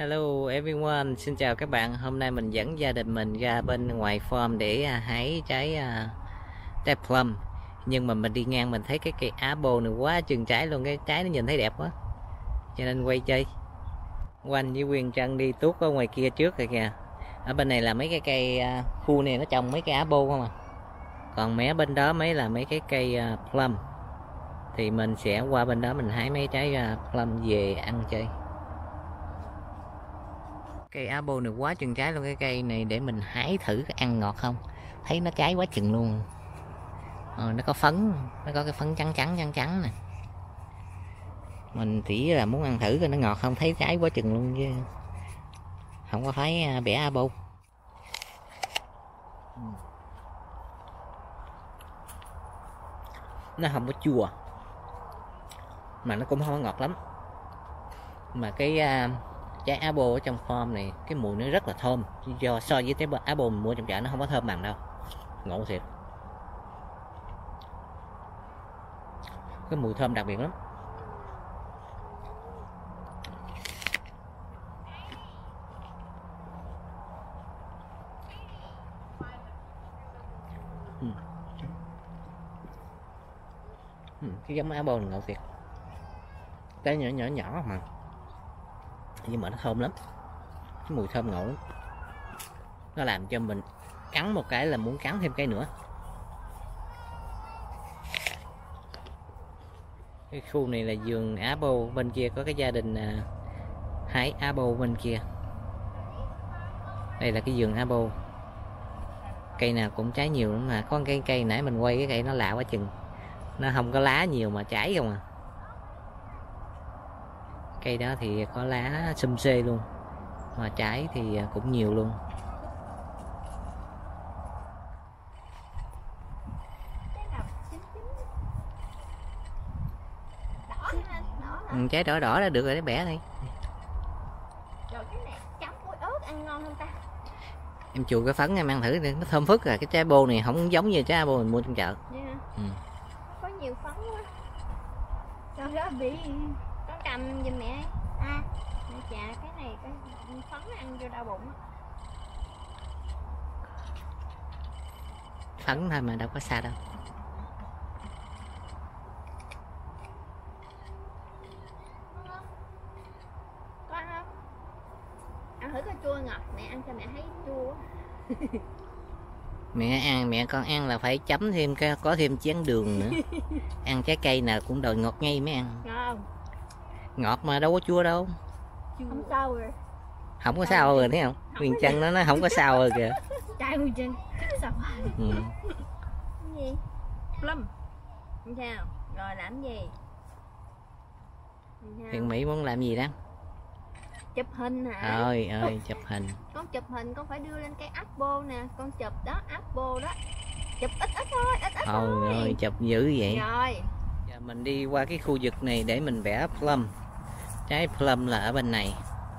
Hello everyone, xin chào các bạn. Hôm nay mình dẫn gia đình mình ra bên ngoài farm để hái trái plum. Nhưng mà mình đi ngang mình thấy cái cây apple này quá chừng trái luôn, cái trái nó nhìn thấy đẹp quá. Cho nên quay chơi. Quanh với Quyền Trân đi tuốt ở ngoài kia trước rồi kìa. Ở bên này là mấy cái cây khu này nó trồng mấy cây apple không à. Còn mé bên đó mấy là mấy cái cây plum. Thì mình sẽ qua bên đó mình hái mấy trái plum về ăn chơi. Cây apple này quá chừng trái luôn, cái cây này để mình hái thử ăn ngọt không. Thấy nó trái quá chừng luôn. Nó có phấn, nó có cái phấn trắng trắng nè. Mình chỉ là muốn ăn thử coi nó ngọt không, thấy trái quá chừng luôn chứ không có phải bẻ apple. Nó không có chua mà nó cũng không có ngọt lắm. Mà cái trái apple ở trong farm này cái mùi nó rất là thơm, so với trái apple mình mua trong chợ nó không có thơm bằng đâu, ngộ thiệt. Cái mùi thơm đặc biệt lắm. Cái giống apple này ngộ thiệt, cái nhỏ mà nhưng mà nó thơm lắm, cái mùi thơm ngộ lắm. Nó làm cho mình cắn một cái là muốn cắn thêm cái nữa. Cái khu này là vườn apple, bên kia có cái gia đình hái apple bên kia. Đây là cái vườn apple, cây nào cũng trái nhiều lắm. Mà có cái cây nãy mình quay cái cây nó lạ quá chừng, nó không có lá nhiều mà trái không à. Cây đó thì có lá xum xê luôn, mà trái thì cũng nhiều luôn. Trái đỏ đỏ đã được rồi, đấy bẻ đi. Rồi cái này chấm muối ớt ăn ngon không ta? Em chùi cái phấn em ăn thử đi, nó thơm phức. Cái trái bô này không giống như trái bô mình mua trong chợ. Có nhiều phấn quá. Rồi đó bị con cầm giùm mẹ. Mẹ chà, cái này cái phấn ăn vô đau bụng á. Phấn thôi mà đâu có sao đâu. Ăn thử coi chua ngọt, mẹ ăn cho mẹ thấy chua. Mẹ con ăn là phải chấm thêm có thêm chén đường nữa. Ăn trái cây nào cũng đòi ngọt ngay mới ăn. Ngon. Ngọt mà đâu có chua đâu. Không sao rồi. Không có sao rồi thấy không? Quyền Trân nó không có sao rồi kìa. Trai Quyền Trân sao? Cái gì? Plum. Không sao. Rồi làm gì? Thiện Mỹ muốn làm gì đó? Chụp hình hả? Ơi chụp hình. Con chụp hình con phải đưa lên cái apple nè, con chụp đó, apple đó. Chụp ít thôi, ít thôi. Rồi chụp dữ vậy. Rồi. Giờ mình đi qua cái khu vực này để mình vẽ plum. Trái plum là ở bên này.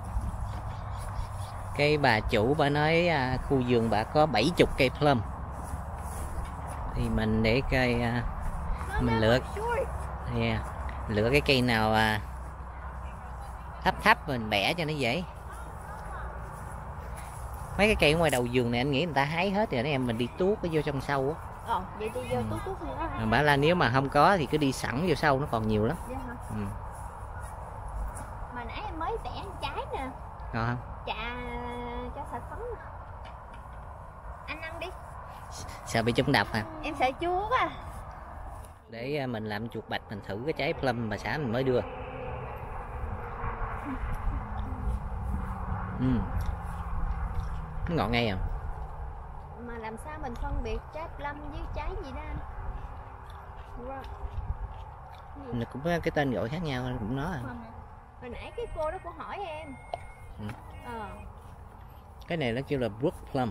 Cái bà chủ bà nói khu vườn bà có 70 cây plum. Thì mình để cây mình lựa lựa cái cây nào thấp mình bẻ cho nó dễ. Mấy cái cây ở ngoài đầu vườn này anh nghĩ người ta hái hết rồi đó em, mình đi tuốt cái vô trong sâu á. Vậy đi vô tuốt nữa. Bảo là nếu mà không có thì cứ đi sẵn vô sâu, nó còn nhiều lắm. Dạ hả? Mà nãy em mới bẻ trái nè. Ngon không? Chà, cho sạch phấn. Anh ăn đi. Sợ bị trúng độc à? Em sợ chua quá. Để mình làm chuột bạch mình thử cái trái plum bà xã mình mới đưa. Nó ngọt ngay không? Mà làm sao mình phân biệt trái plum với trái gì đó anh? Nó cũng có cái tên gọi khác nhau, cũng nói à. Hồi nãy cái cô đó cô hỏi em. Cái này nó kêu là brook plum.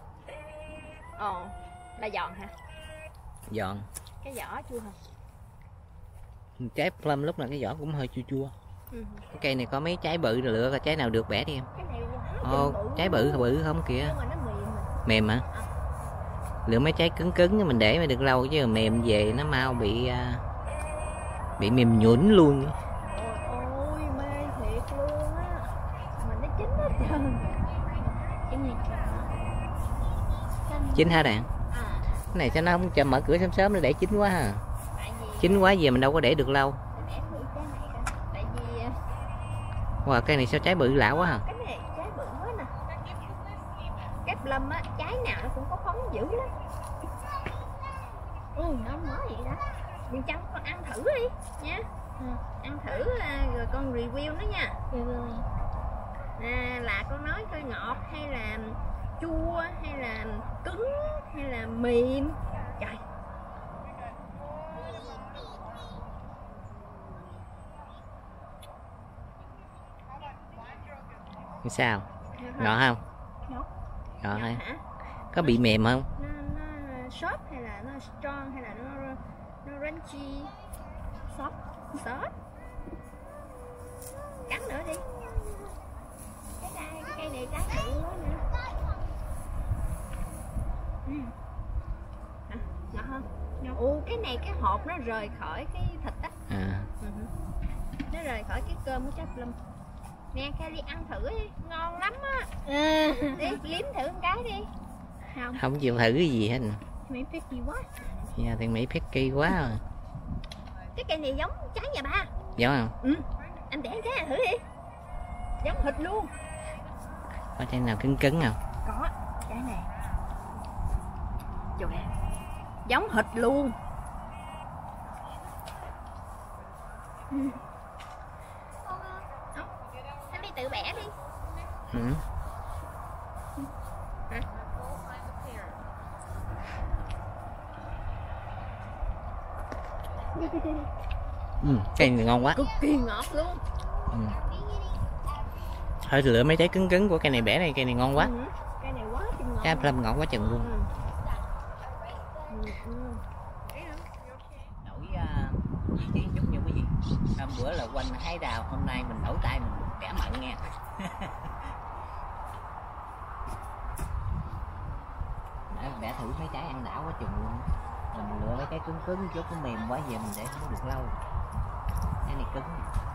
Là giòn hả? Giòn. Cái vỏ chua hả? Trái plum lúc nào cái vỏ cũng hơi chua chua. Cái cây này có mấy trái bự rồi, lựa coi trái nào được bẻ đi em. Cái này trái bự không kìa. Nhưng mà nó mềm hả? Lựa mấy trái cứng mình để mà được lâu, chứ mềm về nó mau bị mềm nhũn luôn. Ôi mê thiệt luôn á. Mà nó chín Chín hả Đàn? Cái này sao nó không cho mở cửa sớm sớm, nó để chín quá ha. Chín quá về mình đâu có để được lâu. Wow, cây này sao trái bự lạ quá hả? Cái này trái bự quá nè. Cái plum á, trái nào nó cũng có phấn dữ lắm. Nó mới vậy đó. Mình Trăng con ăn thử đi nha. Ăn thử rồi con review nó nha. Là con nói coi ngọt hay là chua hay là cứng hay là mềm. Trời. Sao? Ngọt không? Ngọt. Ngọt hả? Có bị mềm không? Nó soft hay là nó strong hay là nó crunchy? Soft. Cắn nữa đi. Cái cây này trái bự quá nè. Ngọt không? Cái này cái hộp nó rời khỏi cái thịt á. Nó rời khỏi cái cơm của trái plum. Nè Kelly ăn thử đi, ngon lắm á. Đi liếm thử một cái đi. Không chịu thử cái gì hết. Mỹ picky quá. Dạ, thằng Mỹ picky quá rồi. Cái cây này giống trái nhà ba. Giống không? Anh bẻ cái thử đi. Giống thịt luôn. Có trái nào cứng cứng không? Có, trái này. Trời nè. Giống thịt luôn. Anh đi tự bẻ đi. Cây này ngon quá. Cực kỳ ngọt luôn. Thôi lựa mấy trái cứng cứng của cây này bẻ này, cây này ngon quá. Cây này quá chừng ngọt. Trái plum ngọt quá chừng luôn. Đổi vị trí chút nha quý vị. Hôm bữa là quanh hái đào, hôm nay mình đổi tay mình bẻ mận nha. Bẻ thử mấy trái ăn đảo quá chừng luôn. Mình lựa mấy trái cứng cứng chút, nó mềm quá về mình để không được lâu. Cái này cứng.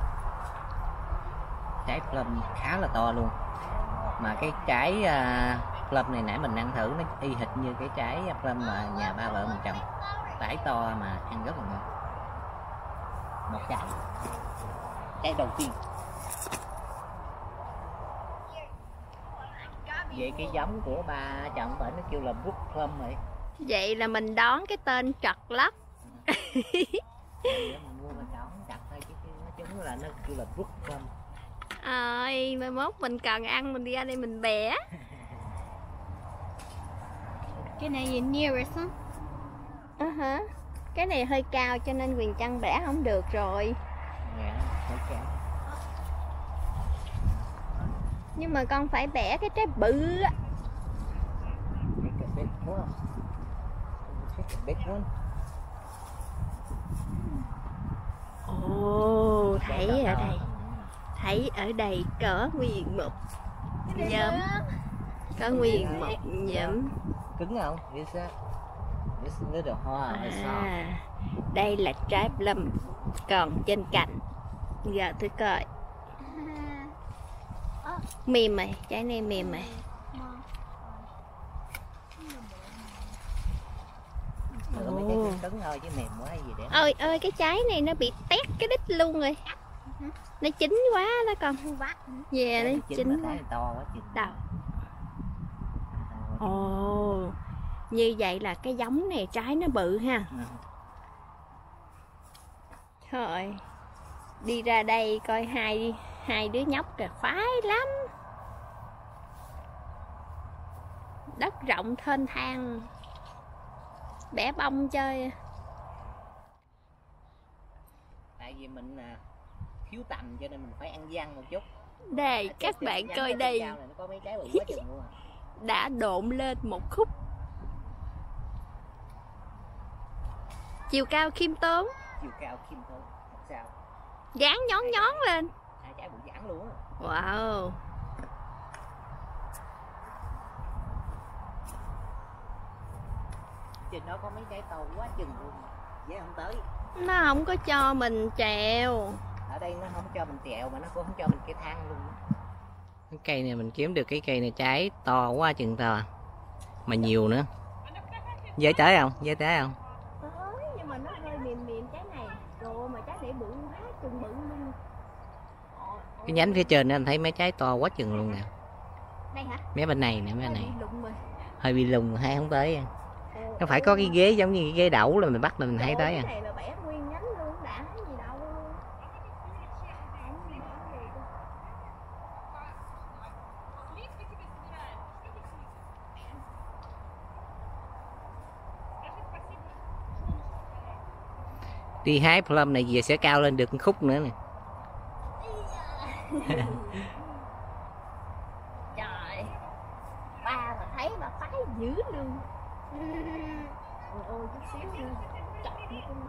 Trái plum khá là to luôn. Mà cái trái plum này nãy mình ăn thử nó y hệt như cái trái plum mà nhà ba vợ mình trồng. Tải to mà ăn rất là ngon. Một trái. Trái đầu tiên. Vậy cái giống của ba chồng bệnh nó kêu là Brook Plum vậy. Vậy là mình đón cái tên trật lất. Mình mua mà đón chặt thôi chứ nó chúng là nó kêu là Brook Plum. Mai mốt mình cần ăn mình đi ra đây mình bẻ. Cái này gì nearest hả? Cái này hơi cao cho nên Quyền Trăng bẻ không được rồi. Nhưng mà con phải bẻ cái trái bự á. Ồ, thấy ở đây có nguyên một nhóm. Có nguyên một nhóm. Cứng không? Đây là trái plum còn trên cành. Giờ tôi coi. Mềm này, trái này mềm này. Cứng thôi chứ mềm quá gì để. Ơi cái trái này nó bị tét cái đít luôn rồi. Nó chín quá đó con. Dạ nó chín quá. To quá chừng. Đâu. Ồ. Như vậy là cái giống này trái nó bự ha. Thôi. Đi ra đây coi hai đứa nhóc kìa khoái lắm. Đất rộng thênh thang. Bẻ bông chơi. Tại vì mình thiếu tầm cho nên mình phải ăn gian một chút. Đây các bạn coi đây. Đã độn lên một khúc. Chiều cao khiêm tốn. Sao? Dáng nhón lên. Hai trái bự dãn luôn. Wow. Trên đó có mấy trái to quá chừng luôn. Dễ không tới. Nó không có cho mình trèo. Ở đây nó không cho mình trèo mà nó cũng không cho mình cái thang luôn. Cái cây này mình kiếm được cái cây này trái to quá chừng to. Mà nhiều nữa. Dễ tới không? Dễ tới không? Tới, nhưng mà nó hơi mềm mềm trái này. Rồi mà trái này bự quá, chừng bự luôn. Cái nhánh phía trên anh thấy mấy trái to quá chừng luôn nè. Đây hả? Mấy bên này nè, mấy bên này. Lụng rồi. Hơi bị lùng, hay không tới. Nó phải có cái ghế giống như cái ghế đẩu là mình bắt là mình thấy tới à. Cái này là bẻ nguyên nhánh luôn, đã gì đâu. Đi hái plum này về sẽ cao lên được một khúc nữa nè. Trời, ba mà thấy mà phái dữ luôn. Ôi chút xíu nữa chọc nó con mắt.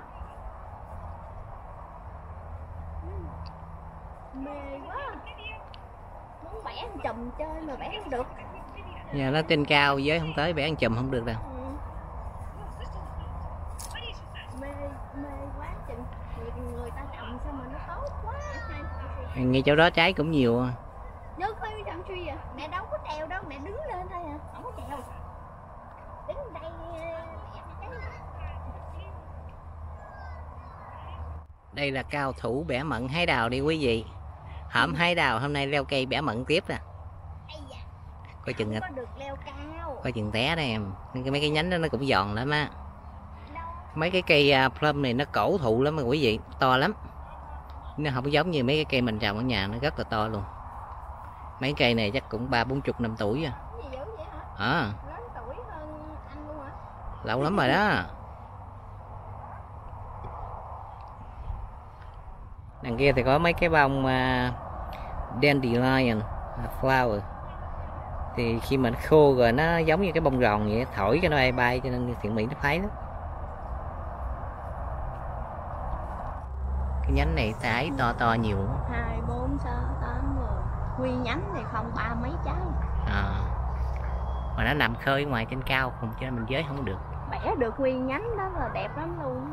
Mê quá. Muốn bẻ chùm chơi mà bẻ không được. Giờ nó trên cao với không tới bẻ ăn chùm không được đâu. Mê quá chừng. Người ta trồng sao mà nó tốt quá. Ngay chỗ đó trái cũng nhiều. Nhớ coi trồng truy à. Mẹ đâu có trèo đâu, mẹ đứng lên thôi à. Không có trèo. Đứng đây Đây là cao thủ bẻ mận hái đào đi quý vị. Hổm hái đào hôm nay leo cây bẻ mận tiếp nè. Coi chừng có được leo cao. coi chừng té đây em. Mấy cái nhánh đó nó cũng giòn lắm á. Mấy cái cây plum này nó cổ thụ lắm mà quý vị, to lắm. Nó không giống như mấy cái cây mình trồng ở nhà, nó rất là to luôn. Mấy cây này chắc cũng 30-40 năm tuổi rồi. À. Lớn tuổi hơn anh luôn hả? Lâu lắm rồi đó. Đằng kia thì có mấy cái bông dandelion flower. Thì khi mà nó khô rồi nó giống như cái bông ròn vậy, thổi cho nó bay bay cho nên thiện mỹ nó phái lắm. Cái nhánh này trái to to nhiều. 2, 4, 6, 8, 10. Nguyên nhánh thì không 3 mấy trái. À. Mà nó nằm khơi ngoài trên cao không cho nên mình giới không được. Bẻ được nguyên nhánh đó là đẹp lắm luôn.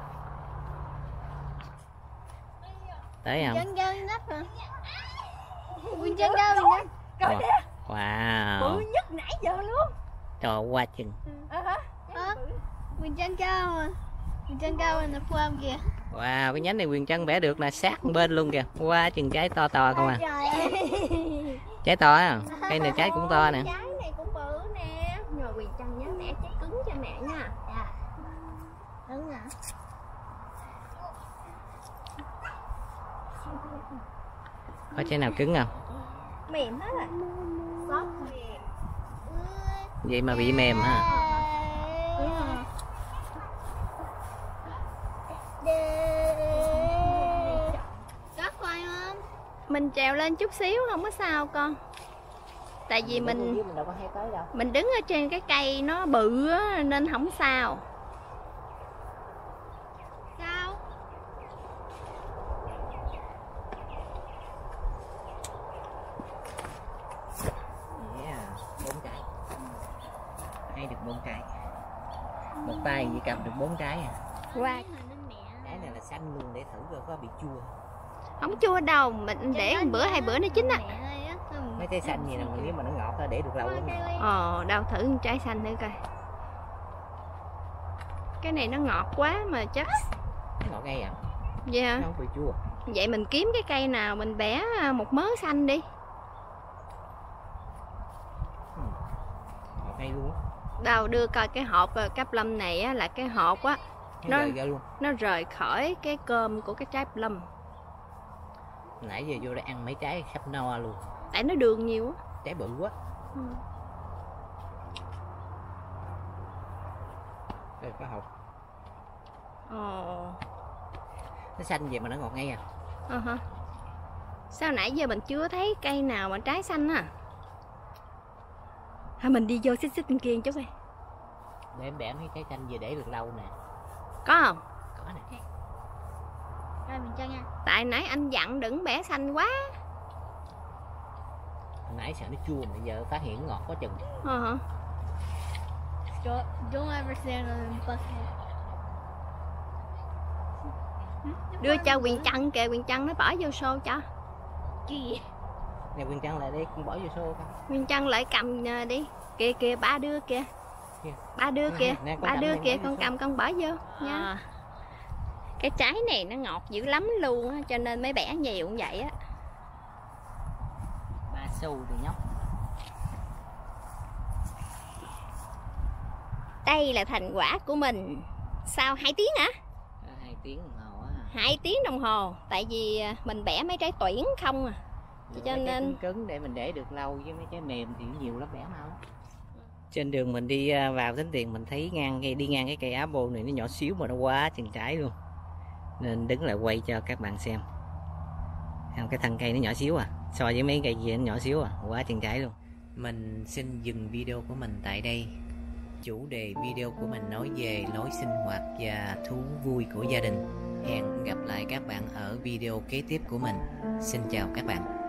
Tới không? Chân chân đất hả? Nguyên chân đâu vậy? Coi kìa. Wow. Bự nhất nãy giờ luôn. To quá chừng. Hả? Nguyên chân cao mà. Nguyên chân cao là plum kìa. Wow, cái nhánh này Quyền Trân bẻ được là sát bên luôn kìa. Quá chừng trái to to không à. Trái to á. Cây này trái cũng to nè. Trái này cũng bự nè. Nhưng mà Quyền Trân nhớ mẹ trái cứng cho mẹ nha. Dạ. Cứng hả? Có trái nào cứng không? Mềm hết rồi. Sốt mềm. Vậy mà bị mềm ha. Có khoai không? Mình trèo lên chút xíu không có sao con. Tại vì mình đứng ở trên cái cây nó bự á, nên không sao. Sao? Yeah, 4 trái. Hay được 4 trái. Một tay chỉ cầm được 4 trái à. Wow. Trái này là xanh luôn để thử coi có bị chua. Không chua đâu, mình để một bữa 2 bữa nó chín á. Mấy trái xanh gì nè, nếu mà nó ngọt thì để được lâu lắm. Đâu thử trái xanh thử coi. Cái này nó ngọt quá mà chắc. Ngọt ngay à? Vậy hả? Nó không bị chua. Vậy mình kiếm cái cây nào mình bẻ một mớ xanh đi. Ngọt ngay luôn á. Đâu đưa coi cái hộp cá plum này á, là cái hộp á. Nó rời khỏi cái cơm của cái trái plum. Nãy giờ vô đây ăn mấy trái khắp no luôn. Tại nó đường nhiều á. Trái bự quá. Đây có hộp. Nó xanh vậy mà nó ngọt ngay à. Sao nãy giờ mình chưa thấy cây nào mà trái xanh á. Thôi mình đi vô xích bên kia chút đi. Để em bẻ mấy trái xanh về để được lâu nè. Có không? Có nè. Rồi mình cho nha. Tại nãy anh dặn đừng bẻ xanh quá. Hồi nãy sợ nó chua mà giờ phát hiện ngọt quá chừng. Don't ever stand on the bucket. Đưa cho Quyền Trân kìa, Quyền Trân nó bỏ vô xô cho. Kìa. Nè Quyền Trân lại đi, con bỏ vô xô con. Quyền Trân lại cầm đi. Kìa kìa ba đưa kìa. Ba đưa kìa, ba đưa kìa, con cầm con bỏ vô nha. Cái trái này nó ngọt dữ lắm luôn á, cho nên mới bẻ nhiều cũng vậy á. 3 xu thì nhóc. Đây là thành quả của mình sau 2 tiếng hả? 2 tiếng đồng hồ á. 2 tiếng đồng hồ, tại vì mình bẻ mấy trái tuyển không à. Cho nên cứng để mình để được lâu, với mấy trái mềm thì nhiều lắm bẻ mau. Trên đường mình đi vào Tính Tiền mình thấy đi ngang cái cây apple này nó nhỏ xíu mà nó quá chừng trái luôn, nên đứng lại quay cho các bạn xem. Cái thân cây nó nhỏ xíu à, so với mấy cây kia nó nhỏ xíu à, quá chừng trái luôn. Mình xin dừng video của mình tại đây. Chủ đề video của mình nói về lối sinh hoạt và thú vui của gia đình. Hẹn gặp lại các bạn ở video kế tiếp của mình. Xin chào các bạn.